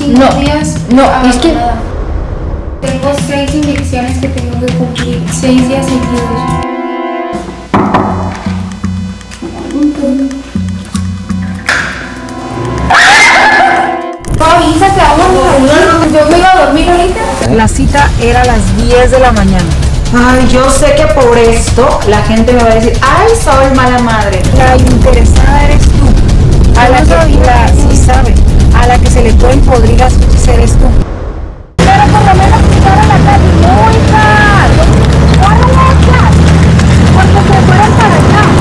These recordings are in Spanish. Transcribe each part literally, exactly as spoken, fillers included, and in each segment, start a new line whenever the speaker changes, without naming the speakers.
cinco
no,
días.
No,
abandonada.
es que...
Tengo seis inyecciones que tengo que cumplir. Seis días seguidos. Avisa que vamos a dormir. Yo me iba a dormir ahorita.
La cita era a las diez de la mañana.
Ay, yo sé que por esto la gente me va a decir, ay, soy mala madre.
La interesada eres tú. A la que la, sí sabe, a la que se le pueden podrir las cosas eres tú. Pero por lo menos quitar a la calle, no, hija. ¡Córrelas! Porque se fueron para allá.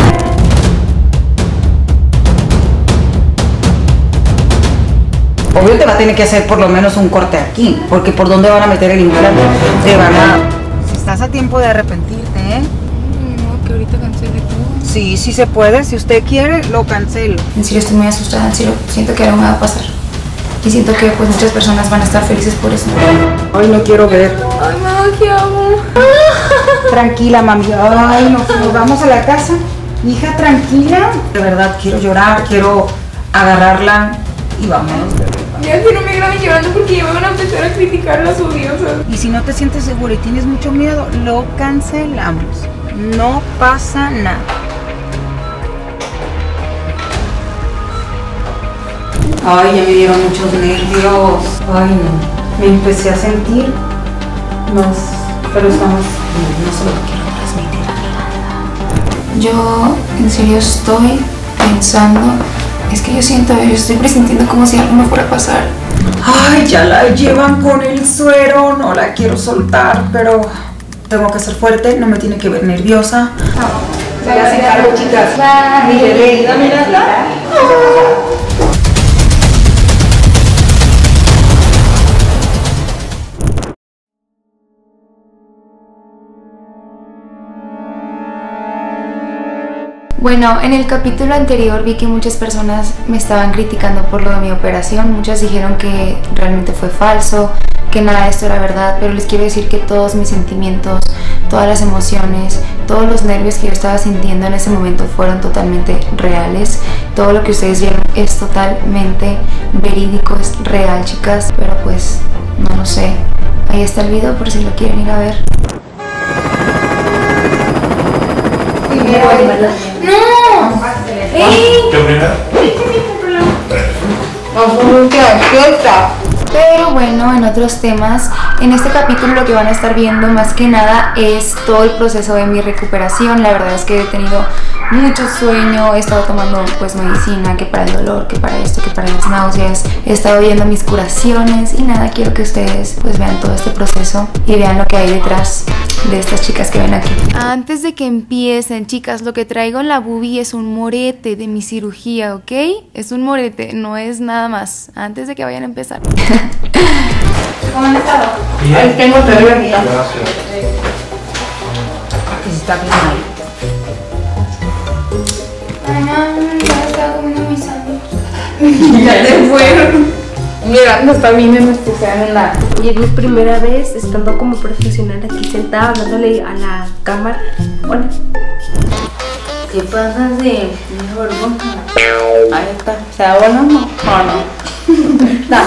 Obvio te va a tener que hacer por lo menos un corte aquí, porque por dónde van a meter el implante, te van a...
Si estás a tiempo de arrepentirte, ¿eh?
No, que ahorita cancele todo.
Sí, sí se puede, si usted quiere, lo cancelo.
En serio estoy muy asustada, en serio siento que algo me va a pasar. Y siento que pues muchas personas van a estar felices por eso.
Ay, no quiero ver.
Ay, mamá, ¿qué hago?
Tranquila, mami. Ay, no, nos vamos a la casa. Hija, tranquila.
De verdad, quiero llorar, quiero agarrarla y vámonos.
Ya si no me graben llorando porque ya me van a empezar a criticar las odiosas.
Y si no te sientes segura y tienes mucho miedo, lo cancelamos. No pasa nada.
Ay, ya me dieron muchos nervios. Ay, no. Me empecé a sentir. No, pero estamos... No, no sé lo que quiero transmitir.
Yo en serio estoy pensando, es que yo siento, yo estoy presintiendo como si algo me fuera a pasar.
Ay, ya la llevan con el suero, no la quiero soltar, pero tengo que ser fuerte, no me tiene que ver nerviosa.
Se hacen cargo, chicas.
Mi bebé, dame la...
Bueno, en el capítulo anterior vi que muchas personas me estaban criticando por lo de mi operación. Muchas dijeron que realmente fue falso, que nada de esto era verdad, pero les quiero decir que todos mis sentimientos, todas las emociones, todos los nervios que yo estaba sintiendo en ese momento fueron totalmente reales. Todo lo que ustedes vieron es totalmente verídico, es real, chicas, pero pues no lo sé. Ahí está el video por si lo quieren ir a ver. ¡No! ¡Ey!
¿Qué opina?
Pero bueno, en otros temas, en este capítulo lo que van a estar viendo más que nada es todo el proceso de mi recuperación. La verdad es que he tenido mucho sueño, he estado tomando pues medicina, que para el dolor, que para esto, que para las náuseas, he estado viendo mis curaciones y nada, quiero que ustedes pues vean todo este proceso y vean lo que hay detrás de estas chicas que ven aquí. Antes de que empiecen, chicas, lo que traigo en la boobie es un morete de mi cirugía, ¿ok? Es un morete, no es nada más. Antes de que vayan a empezar. ¿Cómo han estado?
Bien.
Tengo otra vez.
Gracias.
Que si está bien ahí.
Ay, mami, ya estaba comiendo mis sándwiches.
Ya se fueron. Mira, no está bien anestesiada en la...
Y es mi primera vez estando como profesional aquí sentada hablándole a la cámara. Bueno.
¿Qué pasa si no vergüenza? Ahí está. ¿Se da bueno o no? ¿O no? Da.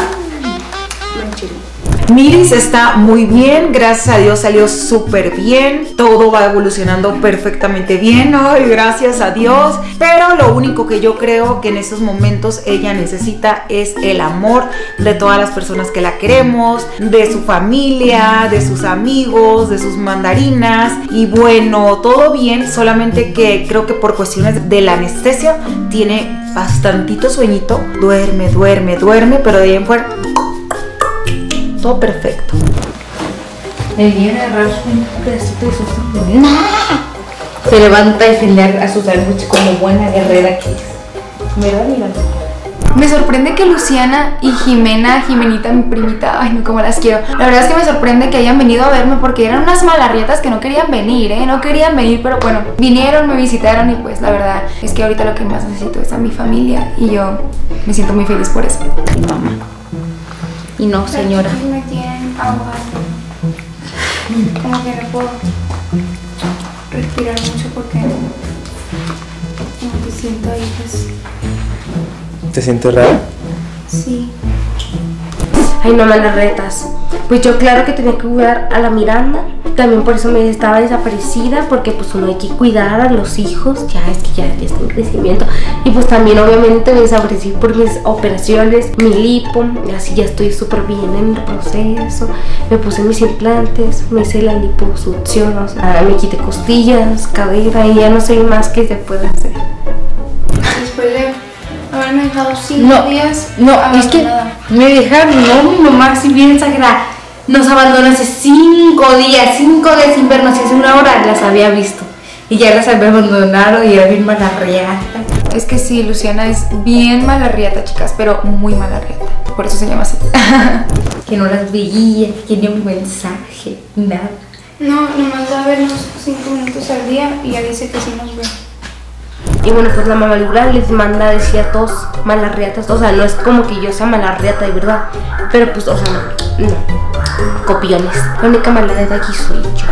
Miris está muy bien, gracias a Dios salió súper bien, todo va evolucionando perfectamente bien, ay, gracias a Dios, pero lo único que yo creo que en esos momentos ella necesita es el amor de todas las personas que la queremos, de su familia, de sus amigos, de sus mandarinas, y bueno, todo bien, solamente que creo que por cuestiones de la anestesia tiene bastantito sueñito, duerme, duerme, duerme, pero de ahí en fuera todo perfecto.
Me viene a agarrar un pedacito de su... Se levanta a defender a su sándwich como buena guerrera que es. ¿Verdad, mira?
Me sorprende que Luciana y Jimena, Jimenita, mi primita, ay no, como las quiero. La verdad es que me sorprende que hayan venido a verme porque eran unas malarrietas que no querían venir, ¿eh? No querían venir, pero bueno, vinieron, me visitaron y pues la verdad es que ahorita lo que más necesito es a mi familia y yo me siento muy feliz por eso.
Mi mamá. Y no, señora.
Me tienen ahogada. Como que no puedo respirar mucho porque como que siento ahí pues...
¿Te sientes raro?
Sí.
Ay, no me las retas. Pues yo claro que tenía que cuidar a la Miranda. También por eso me estaba desaparecida, porque pues uno hay que cuidar a los hijos. Ya es que ya, ya está en crecimiento. Y pues también obviamente me desaparecí por mis operaciones, mi lipo. Y así ya estoy súper bien en el proceso. Me puse mis implantes, me hice la liposucción, o sea, me quité costillas, cadera y ya no sé más qué se puede hacer.
Después de haberme dejado cinco
No,
días.
no, es que
abandonada.
me dejaron, no, mi mamá si bien exagerada. Nos abandonó hace cinco días, cinco días sin vernos, y hace una hora las había visto. Y ya las había abandonado y era bien malarriata.
Es que sí, Luciana es bien malarriata, chicas, pero muy malarriata. Por eso se llama así.
Que no las veía, que ni un mensaje, nada.
No, nomás va a vernos cinco minutos al día y ya dice que sí nos ve.
Y bueno, pues la mamá Lula les manda a decir a todos malarriatas. O sea, no es como que yo sea malarriata de verdad, pero pues, o sea, no, no. Copiones. La única malarriata aquí soy yo.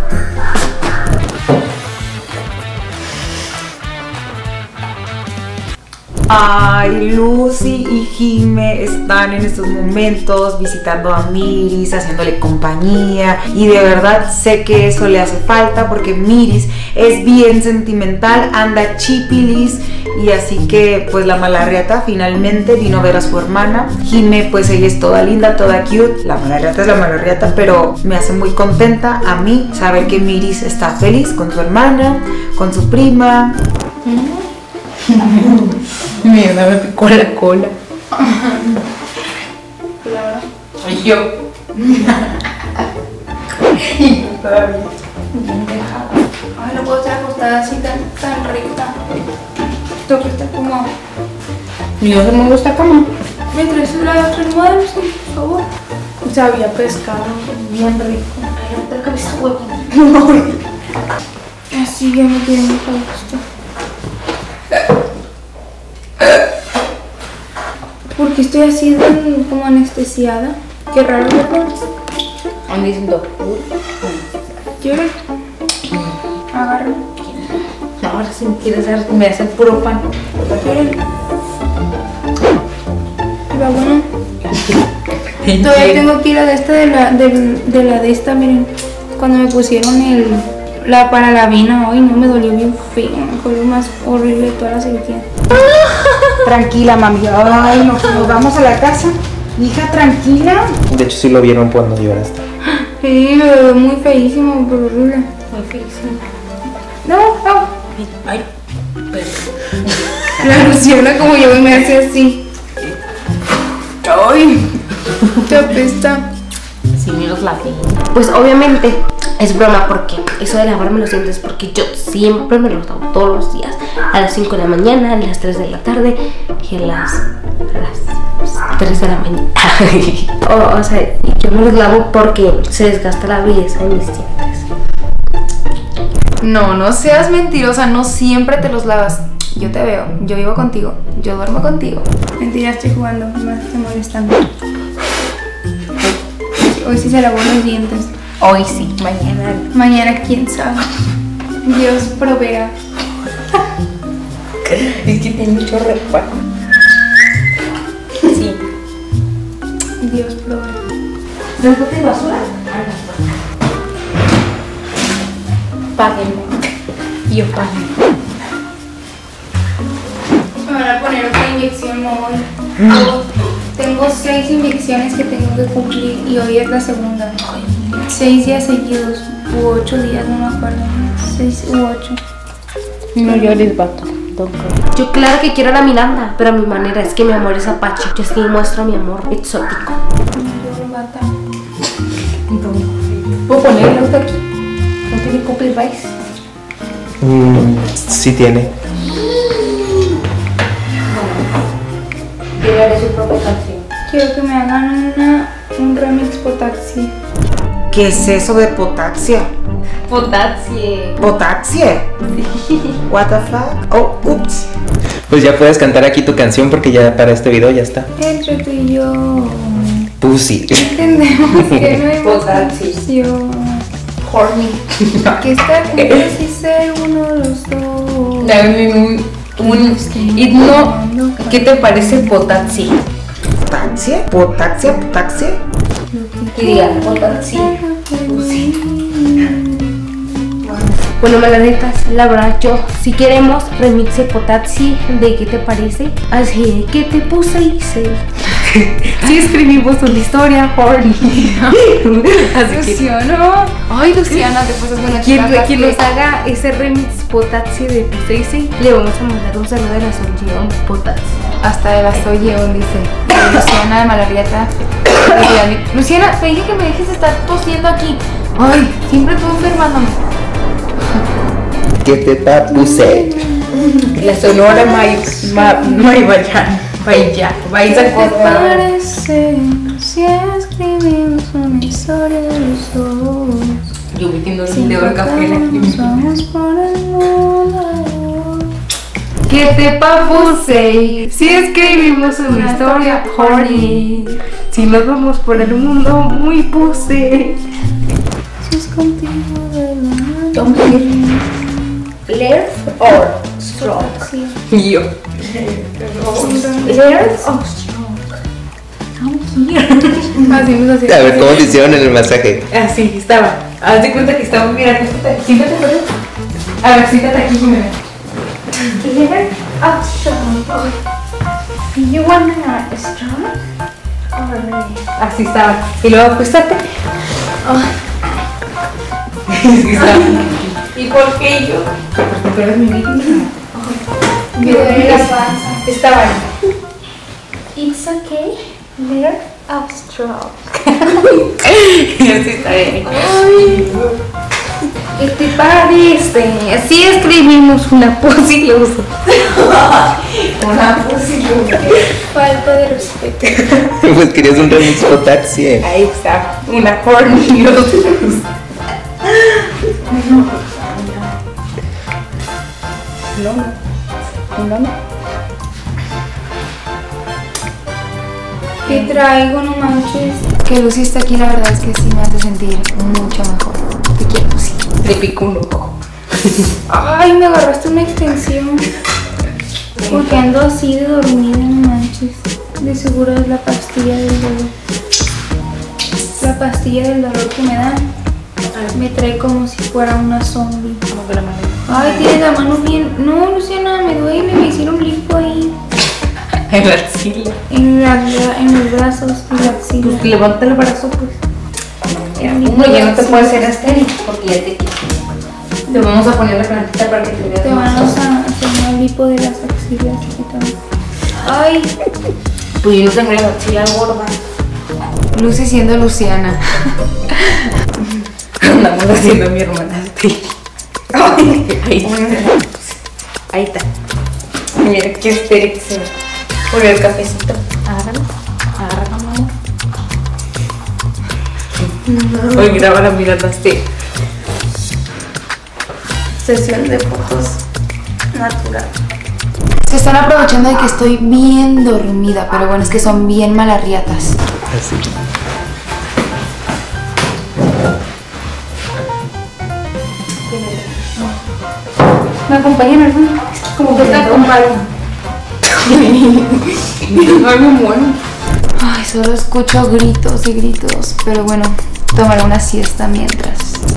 Ay, Lucy y Jime están en estos momentos visitando a Miris, haciéndole compañía, y de verdad sé que eso le hace falta porque Miris es bien sentimental, anda chipilis, y así que pues la malarriata finalmente vino a ver a su hermana. Jime pues ella es toda linda, toda cute, la malarriata es la malarriata, pero me hace muy contenta a mí saber que Miris está feliz con su hermana, con su prima.
Mira, me picó la cola.
Claro.
Y yo. Y yo todavía.
Ay, no puedo estar acostada así tan, tan rica. Tengo que estar como.
Y yo se me gusta cama.
¿Me traes la otra almohada, Lucy, por favor?
Sabía pescado, bien rico.
Ay, no te cabeza huevo. Así ya me quedé muy a gusto. Porque estoy así tan, como anestesiada. Qué raro, ¿verdad?
¿Dónde dicen doctor?
¿Quieres? Agarra.
No, ahora sí me quieres dar, me hace puro pan.
¿Quieres? Pero bueno. Todavía tengo tira de esta de la de, de la de esta, miren. Cuando me pusieron el la paralabina hoy no me dolió bien feo, fue lo más horrible de toda la cirugía.
Tranquila, mami. Ay, no, pues nos vamos a la casa. Hija, tranquila.
De hecho, sí lo vieron cuando lloraste.
Sí, lo muy feísimo, pero horrible.
Muy feísimo.
No, no.
Ay, pero.
La Luciana como yo me hace así. Ay, te apesta.
Sí, me los lavé.
Pues obviamente es broma, porque eso de lavarme los dientes, porque yo siempre me los lavo todos los días. A las cinco de la mañana, a las tres de la tarde y a las, a las tres de la mañana. o, o sea, yo me los lavo porque se desgasta la belleza de mis dientes.
No, no seas mentirosa, no siempre te los lavas. Yo te veo, yo vivo contigo, yo duermo contigo. Mentira, estoy jugando, me estoy molestando. Hoy sí se lavó los dientes.
Hoy sí, mañana.
Mañana quién sabe. Dios provea.
Es que tiene mucho reparo. Sí.
Dios provea.
¿No bote de basura? Páguenme. Yo pagué.
Me van a poner otra inyección hoy. Tengo, tengo seis inyecciones que tengo que cumplir y hoy es la segunda. Seis días seguidos, u ocho días, no me acuerdo. Seis u ocho.
No llores, vato.
Yo claro que quiero a la Miranda, pero a mi manera, es que mi amor es apache. Yo sí muestro mi amor exótico.
Yo bata.
¿Puedo poner el auto aquí? ¿No tiene copyright?
Mm, sí tiene.
Yo haré su propia canción.
Quiero que me hagan una, un remix potaxi.
¿Qué es eso de potaxia?
Potaxie.
¿Potaxia? What the fuck? Oh, ups.
Pues ya puedes cantar aquí tu canción porque ya para este video ya está.
Entre tú y yo.
Pussy.
Entendemos que no hay
Potaxi.
opción.
Horny.
Que está juntos y ser uno de los dos.
Dame un, un himno. ¿Qué te parece Potaxi?
potaxia, potaxia, potaxia.
Que diga, potaxia. Bueno, malanetas, la verdad yo, si queremos remix de Potaxi, ¿de qué te parece? Así que te puse y hice. Sí escribimos una historia, horny. Así que,
Luciano. Ay, Luciana, después es buena
quien,
chica.
quien nos haga ese remix Potaxi de Puse, le vamos a mandar un saludo de la Sonjeon Potaxi.
Hasta de la Soyeon, dice. Y Luciana de Malarrieta. Luciana, te dije que me dejes de estar tosiendo aquí. Ay, siempre tú enfermándome.
¿Qué te papuse?
La sonora May, Ma, May Bayan, Bayan, Bayan
¿Qué te parece si escribimos una historia de los dos?
Yo metiendo el dedo al café en la
Nos vamos por el mundo.
¿Qué te papuse? Si escribimos una historia horny. Si nos vamos por el mundo muy puse.
Si es contigo de la
Don't Left or strong. Y yo. Left or strong.
Así nos hacía.
A ver, ¿cómo te hicieron en el masaje?
Así estaba. Haz de cuenta que estaba mirando. Siéntate por ahí. A ver, siéntate aquí conmigo. Left or strong. You wanna strong? Así estaba. Y luego acuéstate. ¿Y por qué yo? Porque tú eres mi víctima.
Me duele la panza.
Estaban.
It's okay. We're up strong.
Y así está bien. ¿Qué te parece? Así escribimos una posilosa. Una posilosa.
Falta de respeto.
Pues querías un remix potaxia.
Ahí está. Una horny. No, no, no, no.
¿Qué traigo? No manches. Que Lucy está aquí, la verdad es que sí me hace sentir mucho mejor. Te quiero, Lucy.
Le pico un ojo.
Ay, me agarraste una extensión. Porque ando así de dormida, no manches. De seguro es la pastilla del dolor. La pastilla del dolor que me dan me trae como si fuera una zombie.
Como que la mano.
Ay, tienes la mano bien. No, Luciana, me duele, me hicieron lipo ahí.
En la axila.
En, la, en los brazos y la axila.
Pues levanta el brazo, pues.
Era mi
Uno ya no te
brazo.
puede hacer estéril porque ya te Te vamos a poner la plantita para que te veas.
Te van a hacer una lipo de las axilas y todo. Ay,
Pues yo no tengo la axila gorda.
Lucy siendo Luciana.
Andamos haciendo a mi hermana estéril. Ay, ahí está. Ahí está. Mira qué estéril que se ve. Por el cafecito. Agárralo. Agárralo, mamá. Hoy graba la mirada así.
Sesión de fotos natural. Se están aprovechando de que estoy bien dormida, pero bueno, es que son bien malarriatas.
Así.
¿Me acompañan, hermano? Es que como que te acompañan. Ay, me muero.
Ay, solo escucho gritos y gritos, pero bueno, tomaré una siesta mientras.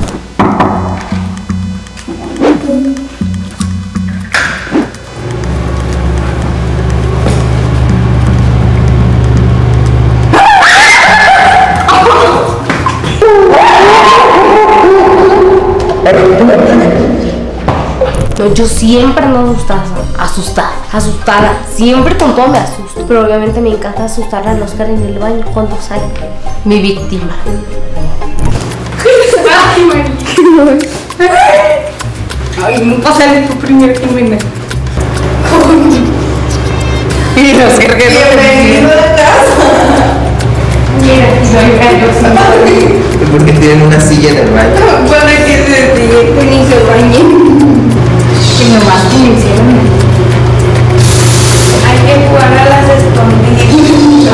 No, yo siempre ando asustada, asustada, asustada. Siempre con todo me asusto. Pero obviamente me encanta asustar al Oscar en el baño cuando sale mi víctima. Ay, María. Ay, nunca sale tu primer crimen. Y los Oscar que bienvenido a casa. Mira, soy gallosa.
¿Por qué tienen una silla en el baño?
Para que se ríe, que ni se bañen. Que nomás que me hicieron.
Hay que jugar a las escondidas.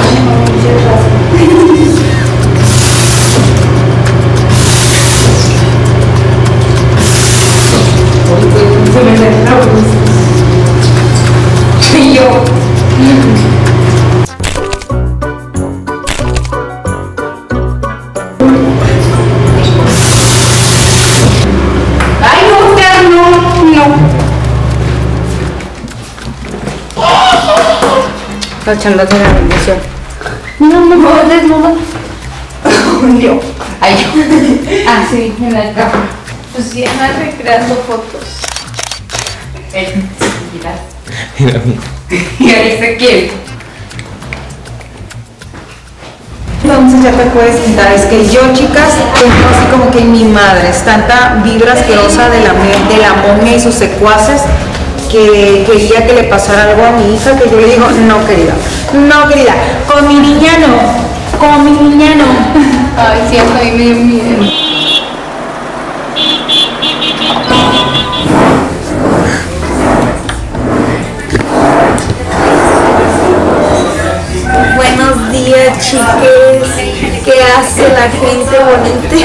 Se me salió la luz. Y yo.
echándote la bendición.
No, no, no, desnudo.
Yo.
Ay, yo. Ah, sí, en la cama. Pues sí, andas recreando fotos. Eh,
Mira, mira.
y ahí se quiere.
Entonces ya te puedes quitar. Es que yo, chicas, tengo así como que mi madre es tanta vibra asquerosa de la, de la momia y sus secuaces que quería que le pasara algo a mi hija, que yo le digo, no querida, no querida, con mi niña no, con mi niña no.
Ay, cierto, a mí me dio miedo.
Buenos días, chiques. ¿Qué hace la gente bonita?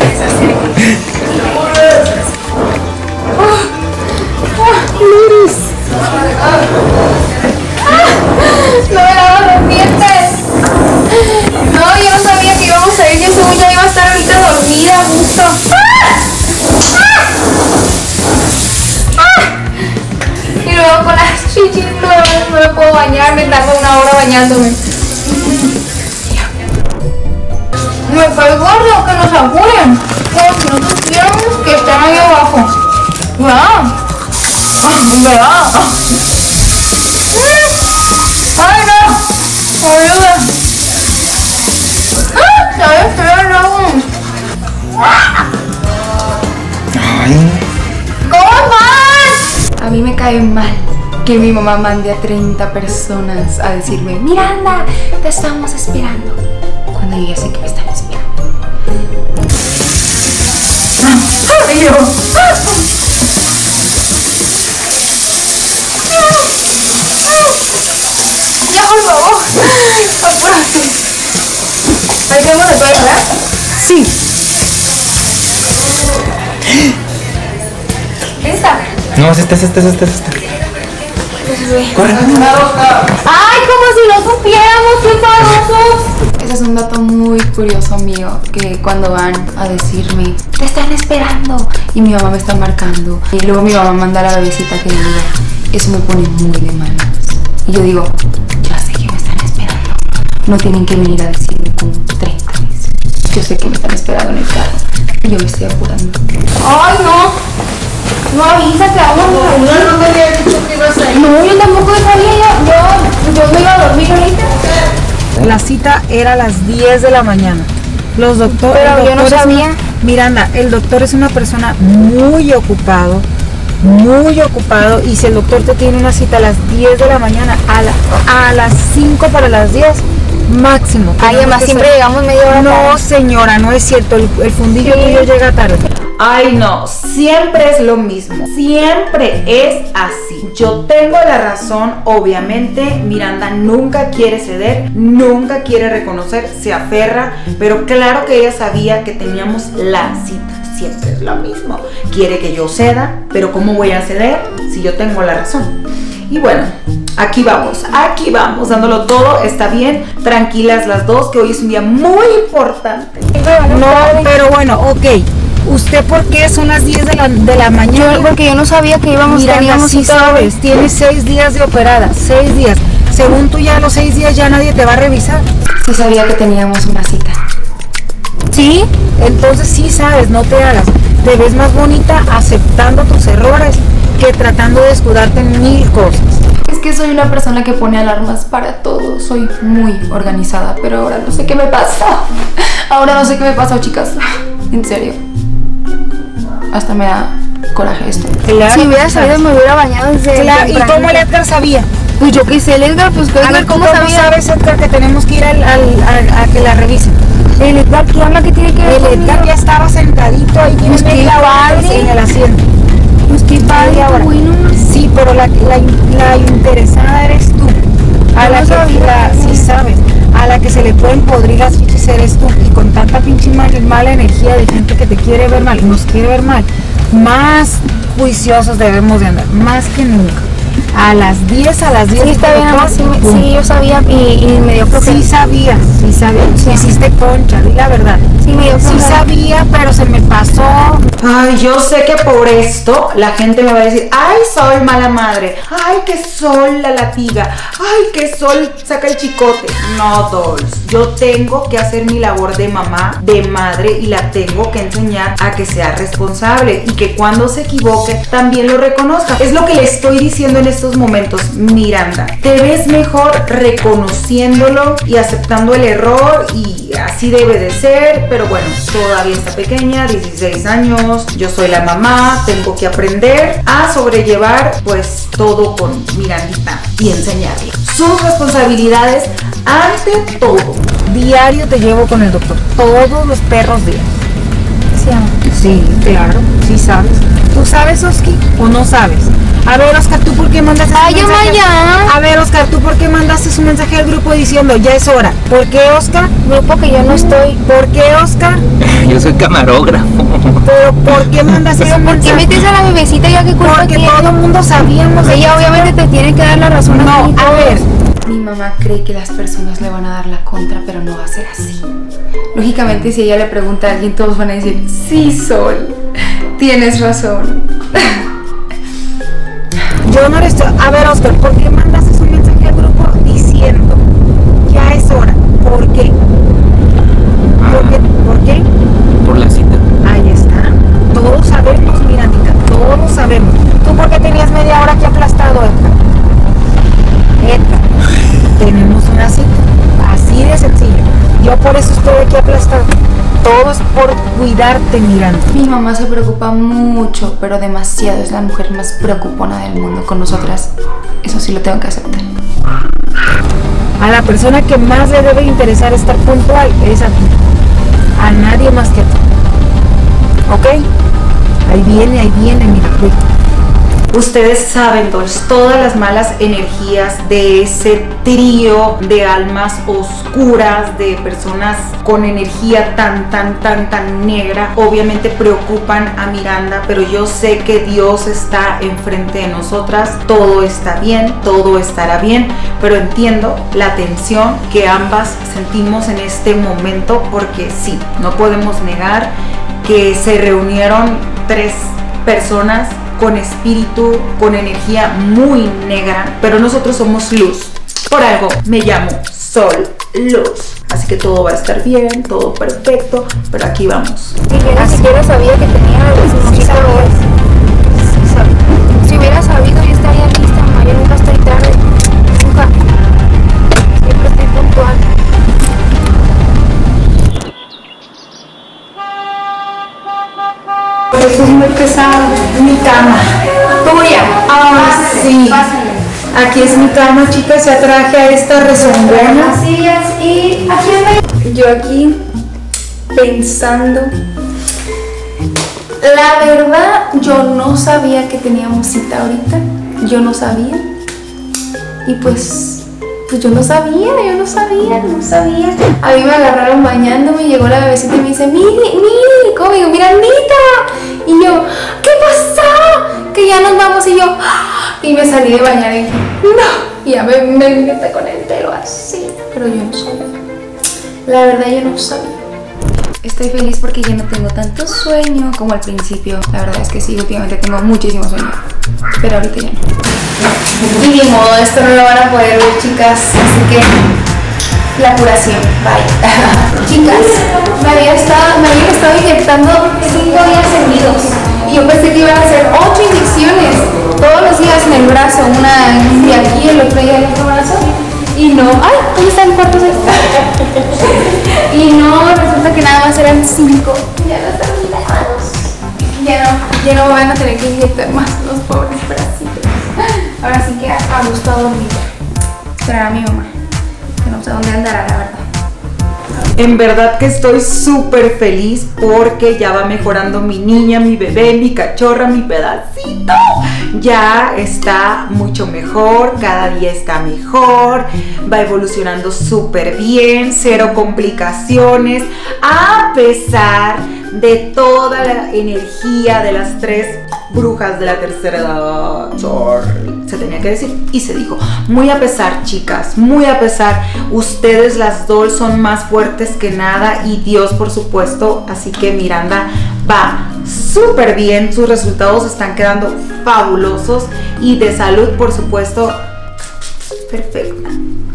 No me lavo los dientes. No, yo no sabía que íbamos a ir. Yo según yo iba a estar ahorita dormida a gusto. Y luego con las chichis nuevas no me puedo bañar. Me tardo una hora bañándome. Me cae gordo que nos apuren. Como si no supiéramos que están ahí abajo. Vea. Vea. ¡Ay, no! ¡Ayuda! ¿Sabes qué? No.
Ay.
¿Cómo vas? A mí me cae mal que mi mamá mande a treinta personas a decirme, Miranda, te estamos esperando. Cuando yo ya sé que me están esperando. ¡Ay, Dios! Ya, por favor. Apúrate. ¿Ahí tenemos el pelo, verdad?
Sí.
¿Esta?
No, es esta, es esta, es esta, es esta. Corre.
¡Ay, como si no supiéramos, qué famosos! Ese es un dato muy curioso mío, que cuando van a decirme, te están esperando, y mi mamá me está marcando, y luego mi mamá manda a la bebecita que diga, eso me pone muy de malas. Y yo digo, ya sé que me están esperando. No tienen que venir a decirme como treinta veces. Yo sé que me están esperando en el carro. Y yo me estoy apurando. ¡Ay, no! No avisa que vamos a ir.
No me había dicho que ibas a ir.
No, yo tampoco sabía. Yo, yo, yo me iba a dormir ahorita.
La cita era a las diez de la mañana. Los doctores.
Pero yo no sabía.
Miranda, el doctor es una persona muy ocupado. Muy ocupado, y si el doctor te tiene una cita a las diez de la mañana, a, la, a las cinco para las diez, máximo.
Ay, además siempre llegamos media hora
No,
tarde.
señora, no es cierto, el, el fundillo
Sí.
tuyo llega tarde. Ay, no, siempre es lo mismo, siempre es así. Yo tengo la razón, obviamente, Miranda nunca quiere ceder, nunca quiere reconocer, se aferra, pero claro que ella sabía que teníamos la cita. Siempre es lo mismo. Quiere que yo ceda, pero ¿cómo voy a ceder si yo tengo la razón? Y bueno, aquí vamos, aquí vamos, dándolo todo, está bien, tranquilas las dos, que hoy es un día muy importante. No, pero bueno, ok. ¿Usted por qué son las diez de la, de la mañana?
Yo, porque yo no sabía que íbamos,
Mira,
teníamos
sí
cita.
sabes, tienes seis días de operada, seis días. Según tú ya a los seis días ya nadie te va a revisar.
Sí sabía que teníamos una cita.
¿Sí? Entonces sí sabes, no te hagas. Te ves más bonita aceptando tus errores que tratando de escudarte en mil cosas.
Es que soy una persona que pone alarmas para todo. Soy muy organizada, pero ahora no sé qué me pasa. Ahora no sé qué me pasa, chicas. En serio. Hasta me da coraje esto.
Claro,
Si hubiera
sabes.
sabido, me hubiera bañado desde
Claro, ¿y cómo el Edgar sabía?
Pues yo qué sé, el Edgar, pues
A ver,
¿cómo,
¿cómo
sabía?
sabes, Edgar, que tenemos que ir al, al- a, a que la revisen?
El Edgar, ¿qué habla que tiene que ver
El
conmigo?
Edgar ya estaba sentadito ahí, tiene
Pues qué
media hora
padre.
en el asiento.
Pues qué padre,
Media hora.
bueno.
Sí, pero la, la, la interesada eres tú. A
Yo
la
no
que
sabía.
la, sí sabes, a la que se le pueden podrir las fichas eres tú. Y con tanta pinche mal, mala energía de gente que te quiere ver mal, nos quiere ver mal, más juiciosos debemos de andar, más que nunca.
A las diez, a las diez.
Sí, está bien, amor, sí, me- sí, yo sabía y, y me dio flojera.
Sí sabía, sí sabía.
Sí.
Hiciste concha, di la verdad.
Sí, me dio
Sí
flojera.
sabía, pero se me pasó.
Ay, yo sé que por esto la gente me va a decir, ay, Sol, mala madre. Ay, que Sol la latiga. Ay, que Sol saca el chicote. No, dolls. Yo tengo que hacer mi labor de mamá, de madre, y la tengo que enseñar a que sea responsable y que cuando se equivoque también lo reconozca. Es lo que le estoy diciendo en estos momentos, Miranda. Te ves mejor reconociéndolo y aceptando el error, y así debe de ser, pero bueno, todavía está pequeña, dieciséis años, yo soy la mamá, tengo que aprender a sobrellevar pues todo con Mirandita y enseñarle sus responsabilidades ante todo.
Diario te llevo con el doctor. Todos los perros días.
Sí, amor.
Sí, claro, sí sabes. ¿Tú sabes, Oski, o no sabes? A ver, Oscar, ¿tú por qué mandaste
Ay,
un
ya,
mensaje?
ya.
A ver, Oscar, ¿tú por qué mandaste un mensaje al grupo diciendo ya es hora? ¿Por qué, Oscar?
Grupo que yo no estoy.
¿Por qué, Oscar?
Yo soy camarógrafo.
¿Pero por qué mandaste un
¿Por qué
mensaje?
metes a la bebecita ya que culpa
Porque
tiene?
todo el mundo sabíamos. de
Ella
que-
obviamente te tiene que dar la razón.
No,
ti,
a
todos.
ver.
Mi mamá cree que las personas le van a dar la contra, pero no va a ser así. Lógicamente, si ella le pregunta a alguien, todos van a decir, sí, Sol, tienes razón.
Yo no le estoy... A ver, Oscar, ¿por qué mandaste un mensaje al grupo diciendo ya es hora? ¿Por qué? ¿Por qué? ¿Por qué?
Por la cita.
Ahí está. Todos sabemos, Mirandita, todos sabemos. ¿Tú por qué tenías media hora aquí aplastado, Edgar? Edgar, tenemos una cita. Así de sencillo. Yo por eso estoy aquí aplastado. Todo es por cuidarte, Miranda.
Mi mamá se preocupa mucho, pero demasiado. Es la mujer más preocupona del mundo con nosotras. Eso sí lo tengo que aceptar.
A la persona que más le debe interesar estar puntual es a ti. A nadie más que a ti. ¿Ok? Ahí viene, ahí viene, mira. Ve.
Ustedes saben, dolls, todas las malas energías de ese trío de almas oscuras, de personas con energía tan, tan, tan, tan negra, obviamente preocupan a Miranda, pero yo sé que Dios está enfrente de nosotras, todo está bien, todo estará bien, pero entiendo la tensión que ambas sentimos en este momento, porque sí, no podemos negar que se reunieron tres personas con espíritu, con energía muy negra, pero nosotros somos luz. Por algo me llamo Sol Luz. Así que todo va a estar bien, todo perfecto, pero aquí vamos.
Y yo ni siquiera sabía que tenía
Sí
cita
sabes.
hoy.
Sí sabes.
Si hubiera sabido, yo estaría lista, mamá. Yo nunca estoy tarde. Nunca. Siempre estoy puntual.
Eso es muy pesado. Mi cama.
Tuya.
Ah, sí. Aquí es mi cama, chicas. Ya traje a esta rezongona.
Las sillas y aquí anda.
Yo aquí pensando. La verdad, yo no sabía que teníamos cita ahorita. Yo no sabía. Y pues, pues yo no sabía, yo no sabía, no sabía. A mí me agarraron bañándome, llegó la bebecita y me dice, mire, mire, ¿cómo digo? Mirandita. Y yo, ¿qué pasó? Que ya nos vamos. Y yo, ¡ah! Y me salí de bañar y dije, no. Y ya me, me metí con el pelo así. Pero yo no sabía. La verdad, yo no sabía. Estoy feliz porque ya no tengo tanto sueño como al principio. La verdad es que sí, últimamente tengo muchísimo sueño. Pero ahorita ya no. Y ni modo, esto no lo van a poder ver, chicas. Así que la curación, bye. Chicas, me había estado, me habían estado inyectando cinco días seguidos. Y yo pensé que iban a ser ocho inyecciones. Todos los días en el brazo, una de aquí, el otro día en el otro brazo. Y no, ay, ¿dónde están cuántos están? Y no, resulta que nada más eran cinco. Ya no están lejos. Ya no, ya no me van a tener que inyectar más los pobres bracitos. Ahora sí que a gusto a dormir. Esperar a mi mamá, que no sé dónde andará, la verdad.
En verdad que estoy súper feliz porque ya va mejorando mi niña, mi bebé, mi cachorra, mi pedacito. Ya está mucho mejor, cada día está mejor, va evolucionando súper bien, cero complicaciones, a pesar de toda la energía de las tres brujas de la tercera edad. Sorry. se tenía que decir y se dijo. Muy a pesar, chicas, muy a pesar, ustedes las dos son más fuertes que nada y Dios, por supuesto. Así que Miranda va súper bien, sus resultados están quedando fabulosos y de salud, por supuesto, perfecta.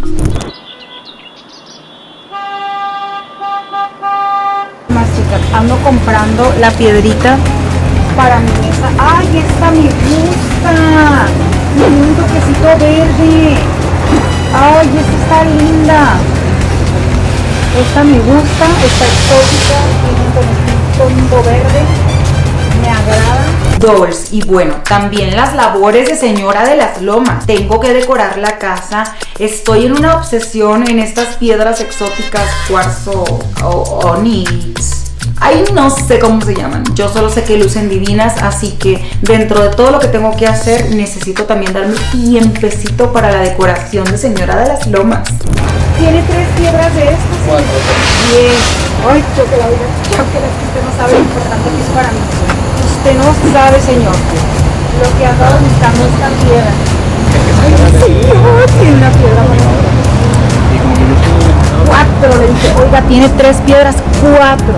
Más, chicas, ando comprando la piedrita para mi mesa. ¡Ay, esta me gusta! Un toquecito verde. ¡Ay, esta está linda! Esta me gusta, está exótica, tiene un tono verde, me agrada.
Dolls, y bueno, también las labores de señora de las lomas. Tengo que decorar la casa. Estoy en una obsesión en estas piedras exóticas, cuarzo o onix. Ahí no sé cómo se llaman, yo solo sé que lucen divinas, así que dentro de todo lo que tengo que hacer necesito también darme tiempecito para la decoración de señora de las lomas.
Tiene tres piedras de estas.
Cuatro.
Bien. Ay, yo que la voy a yo que la que usted no sabe lo importante que es para mí. Usted no sabe, señor, lo que ha dado buscando esta piedra. Ay, sí, oh, tiene una piedra bonita. Cuatro, le dije, oiga, tiene tres piedras, cuatro.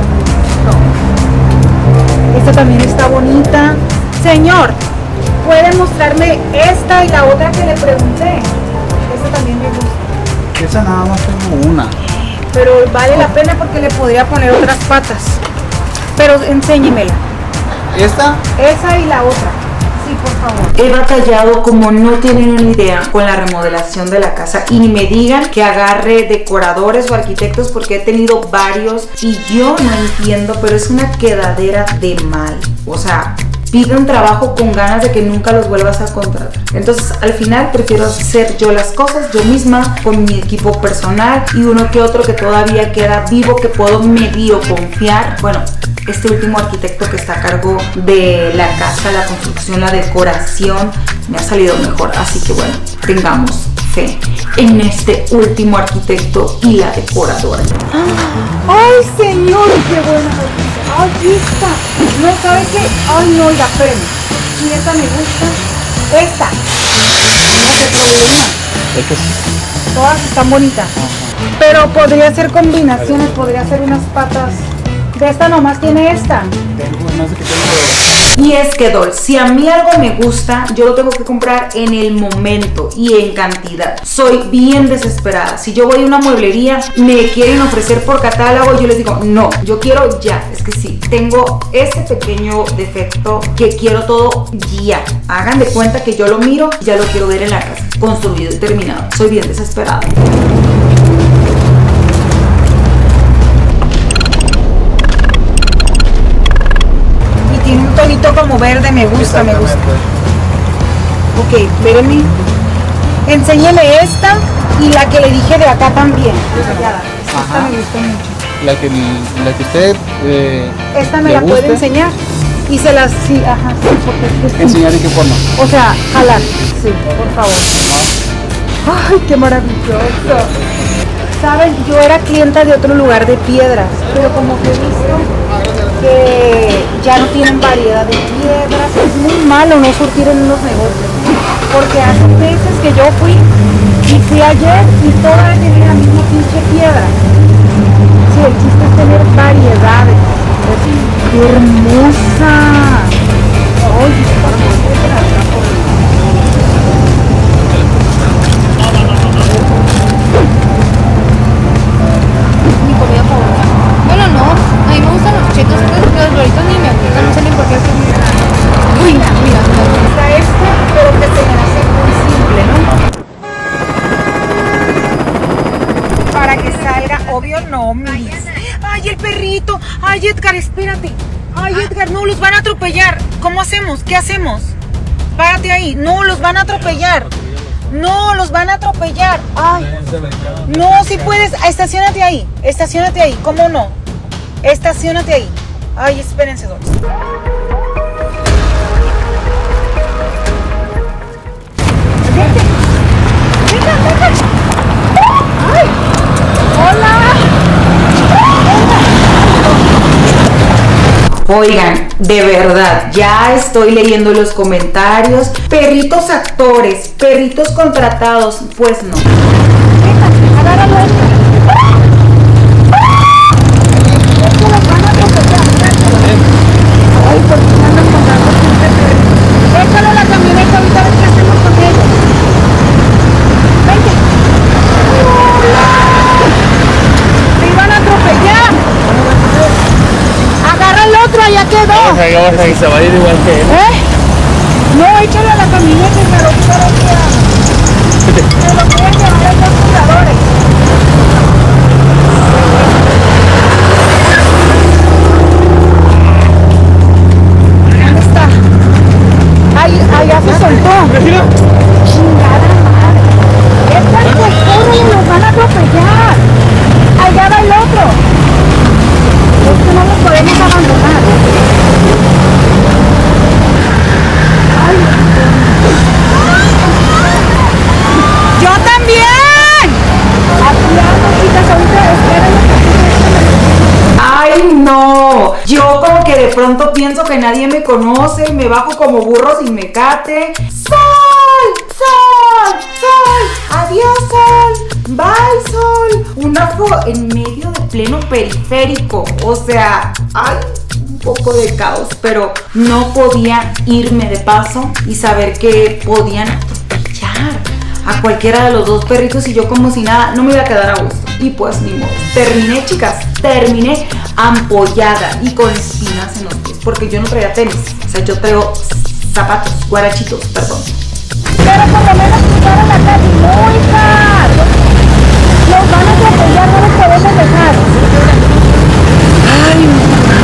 No. Esta también está bonita. Señor, ¿puede mostrarme esta y la otra que le pregunté? Esta también me gusta.
Esa nada más tengo una.
Pero vale la pena porque le podría poner otras patas. Pero enséñemela.
¿Esta?
Esa y la otra. Sí, por favor.
He batallado como no tienen una idea con la remodelación de la casa y ni me digan que agarre decoradores o arquitectos porque he tenido varios y yo no entiendo, pero es una quedadera de mal. O sea, pide un trabajo con ganas de que nunca los vuelvas a contratar. Entonces al final prefiero hacer yo las cosas yo misma con mi equipo personal y uno que otro que todavía queda vivo que puedo medio confiar. Bueno, este último arquitecto que está a cargo de la casa, la construcción, la decoración, me ha salido mejor. Así que bueno, tengamos fe en este último arquitecto y la decoradora.
Ay, señor, qué buena. Ay, esta. No, ¿sabe qué? Ay, no, oiga, espérenme. Y esta me gusta. Esta. No sé problema.
Es que sí.
Todas están bonitas. Pero podría ser combinaciones, podría ser unas patas. De esta nomás tiene esta.
Tengo más de que tengo.
Y es que, Doll, si a mí algo me gusta, yo lo tengo que comprar en el momento y en cantidad. Soy bien desesperada. Si yo voy a una mueblería, me quieren ofrecer por catálogo, yo les digo, no, yo quiero ya. Es que sí, tengo ese pequeño defecto que quiero todo ya. Hagan de cuenta que yo lo miro, ya lo quiero ver en la casa, construido y terminado. Soy bien desesperada.
Tiene un tonito como verde, me gusta, me gusta. Ok, vérenme. Enséñele esta y la que le dije de acá también. Esta
Ajá.
me gustó mucho.
La que, la que usted eh,
Esta me
le
la puede
guste.
enseñar. Y se las, sí, ajá, sí, porque es que-
¿Enseñar de qué forma?
O sea, jalar. Sí, por favor. Ay, qué maravilloso. Saben, yo era clienta de otro lugar de piedras, pero como que he visto que ya no tienen variedad de piedras, es muy malo no surtir en unos negocios, porque hace meses que yo fui y fui ayer y todas tenían la misma pinche piedra. Sí, el chiste es tener variedades. Es ¡qué hermosa! Oye, esta piedra.
Mi comida favorita. Bueno, no, a mí me gustan los chetos, pero los doritos ni me gustan, no sé ni por qué hacen muy raro. Uy, mira, mira.
Está este, pero que se me hace muy simple, ¿no? Para que salga, obvio no, Miris. Ay, el perrito. Ay, Edgar, espérate. Ay, Edgar, no, los van a atropellar. ¿Cómo hacemos? ¿Qué hacemos? Párate ahí. No, los van a atropellar. No, los van a atropellar. Ay. No, si puedes, estacionate ahí. Estacionate ahí, ¿cómo no? Estacionate ahí. Ay, espérense dos. Vente. Venga, venga. Ay. Hola.
Oigan, de verdad, ya estoy leyendo los comentarios. Perritos actores, perritos contratados, pues no.
Venga, agárralo esto. Es que los van a atropellar, ay, ¿por qué me andan contando siempre perritos? Déjalo a la camioneta, ahorita a ver qué hacemos con ellos. Vente. ¡Me iban a atropellar! Agarra el otro, allá quedó.
Y se va a ir igual que él.
¿Eh? No, échale a la camioneta y me lo quiero aquí a... Me lo voy a llevar a los jugadores. ¿Dónde está? Ahí, allá se soltó. Chingada madre. Estas pues córrele, nos van a atropellar. Allá va el otro. Es que no nos podemos abandonar. Ay. ¡Yo también! Aquí ando, chicas, ahorita espérenme.
Ay, no. Yo como que de pronto pienso que nadie me conoce y me bajo como burro sin mecate. ¡Sol! ¡Sol! ¡Sol! ¡Adiós, Sol! ¡Bye, Sol! Una foto en medio de pleno periférico. O sea, ay, un poco de caos, pero no podía irme de paso y saber que podían atropellar a cualquiera de los dos perritos y yo como si nada, no me iba a quedar a gusto. Y pues ni modo. Terminé, chicas, terminé ampollada y con espinas en los pies, porque yo no traía tenis. O sea, yo traigo zapatos, guarachitos, perdón.
Pero por lo menos cruzaron la calle. ¡No, hija! Los van a atropellar, no los podemos dejar. Ay,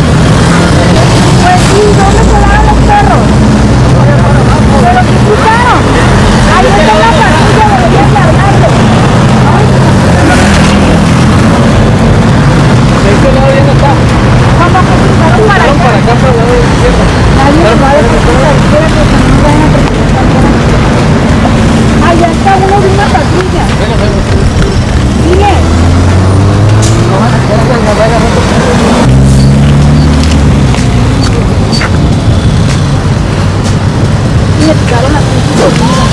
pues sí, ¿dónde quedaron los perros? Pero sí cruzaron. Ahí está la patrulla, deberían de hablarle.
De este lado ya no está.
Vamos a cruzaron para acá.
Para acá, para el lado izquierdo.
Nadie nos va a decir que la izquierda, que no nos vayan a atropellar. Allá está uno de una patrulla. Dile. Y le picaron las pinches.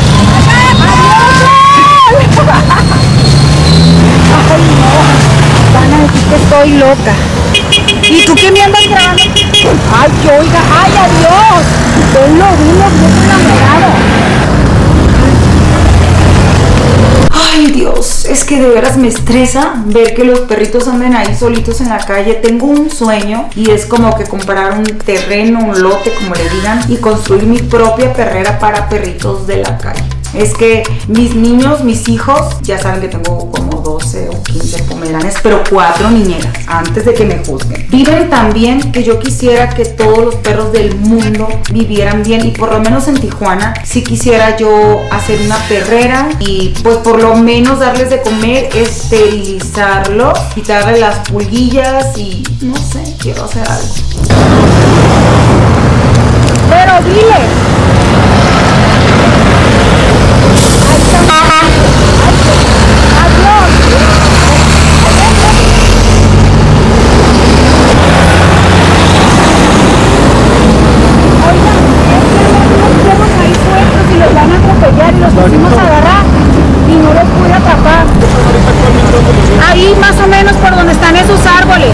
Ay, no. Van a decir que estoy loca. ¿Y tú qué me andas grabando? Ay, que oiga. Ay, adiós. Venlo, venlo, bien enamorado.
Ay, Dios, es que de veras me estresa ver que los perritos anden ahí solitos en la calle. Tengo un sueño y es como que comprar un terreno, un lote, como le digan, y construir mi propia perrera para perritos de la calle. Es que mis niños, mis hijos, ya saben que tengo como doce o quince pomeranes, pero cuatro niñeras, antes de que me juzguen. Viven tan bien que yo quisiera que todos los perros del mundo vivieran bien, y por lo menos en Tijuana sí quisiera yo hacer una perrera y pues por lo menos darles de comer, esterilizarlos, quitarle las pulguillas y no sé, quiero hacer algo.
Pero dile. Ahí más o menos por donde están esos árboles.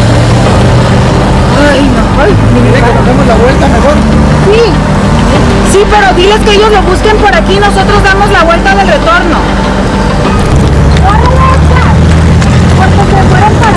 Ay, no. Ay,
¿Quiere que nos demos la vuelta mejor?
sí. Sí, pero diles que ellos lo busquen por aquí, nosotros damos la vuelta del retorno. ¡Órale, porque se fueron para